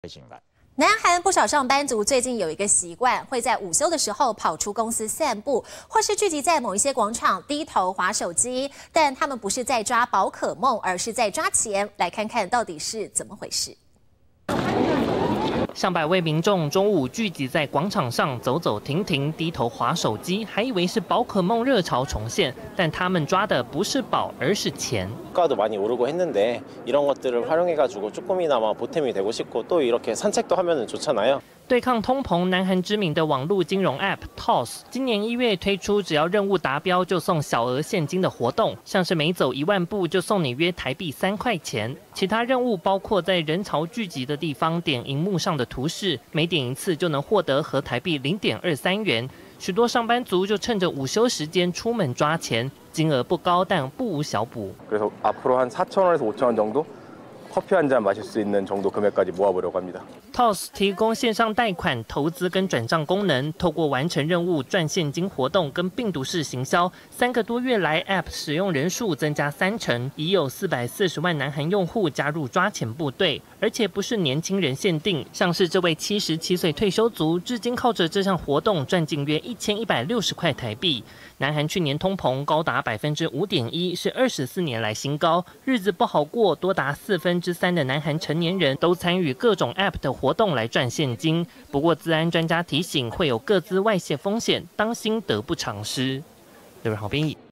南韩不少上班族最近有一个习惯，会在午休的时候跑出公司散步，或是聚集在某一些广场低头滑手机。但他们不是在抓宝可梦，而是在抓钱。来看看到底是怎么回事。 上百位民众中午聚集在广场上走走停停，低头滑手机，还以为是宝可梦热潮重现，但他们抓的不是宝，而是钱。 가도 많이 오르고 했는데 이런 것들을 활용해가지고 조금이나마 보탬이 되고 싶고 또 이렇게 산책도 하면은 좋잖아요. 对抗通膨，南韩知名的网络金融 App Toss 今年1月推出，只要任务达标就送小额现金的活动，像是每走1万步就送你约台币3块钱。其他任务包括在人潮聚集的地方点荧幕上的图示，每点1次就能获得合台币0.23元。许多上班族就趁着午休时间出门抓钱，金额不高，但不无小补。 그래서 앞으로 한 4,000원에서 5,000원 정도 커피 한 잔 마실 수 있는 정도 금액까지 모아보려고 합니다. Toss 提供线上贷款、投资跟转账功能，透过完成任务、赚现金活动跟病毒式行销，3个多月来 App 使用人数增加30%，已有440万南韩用户加入抓钱部队，而且不是年轻人限定，像是这位77岁退休族，至今靠着这项活动赚进约1160块台币。南韩去年通膨高达5.1%，是24年来新高，日子不好过，多达3%的南韩成年人都参与各种 App 的活动来赚现金。不过，资安专家提醒，会有个资外泄风险，当心得不偿失。刘仁豪编译。